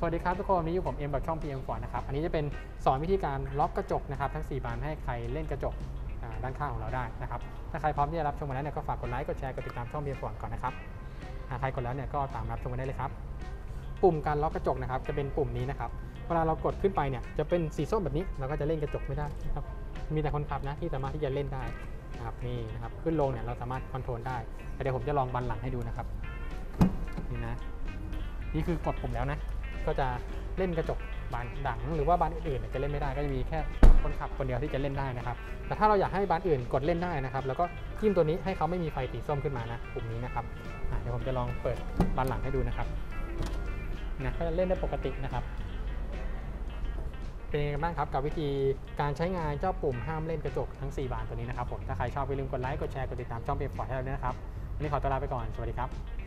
วัสดีครับทุกคนวันนี้อยู่ผมเอ็มแบบช่อง PM Ford นะครับอันนี้จะเป็นสอนวิธีการล็อกกระจกนะครับทั้ง4บานให้ใครเล่นกระจกด้านข้างของเราได้นะครับถ้าใครพร้อมที่จะรับชมกันแล้วเนี่ยก็ฝากกดไลค์กดแชร์กดติดตามช่อง PM Ford ก่อนนะครับหากใครกดแล้วเนี่ยก็ตามรับชมกันได้เลยครับปุ่มการล็อกกระจกนะครับจะเป็นปุ่มนี้นะครับเวลาเรากดขึ้นไปเนี่ยจะเป็นสีส้มแบบนี้เราก็จะเล่นกระจกไม่ได้นะครับมีแต่คนขับนะที่สามารถที่จะเล่นได้นะครับนี่นะครับขึ้นลงเนี่ยเราสามารถคอนโทรลได้แต่เดี๋ยวผมจะลองบันหลังให้ดูนะครับนี่นะนี่คือกดปุ่มแล้วนะก็จะเล่นกระจกบานดังหรือว่าบานอื่นๆจะเล่นไม่ได้ก็จะมีแค่คนขับคนเดียวที่จะเล่นได้นะครับแต่ถ้าเราอยากให้บานอื่นกดเล่นได้นะครับแล้วก็จิ้มตัวนี้ให้เขาไม่มีไฟสีส้มขึ้นมานะปุ่มนี้นะครับเดี๋ยวผมจะลองเปิดบานหลังให้ดูนะครับนะก็จะเล่นได้ปกตินะครับเป็นยังไงบ้างครับกับวิธีการใช้งานเจ้าปุ่มห้ามเล่นกระจกทั้ง4บานตัวนี้นะครับผมถ้าใครชอบอย่าลืมกดไลค์กดแชร์กดติดตามช่องPM Fordให้เราด้วยนะครับวันนี้ขอตัวลาไปก่อนสวัสดีครับ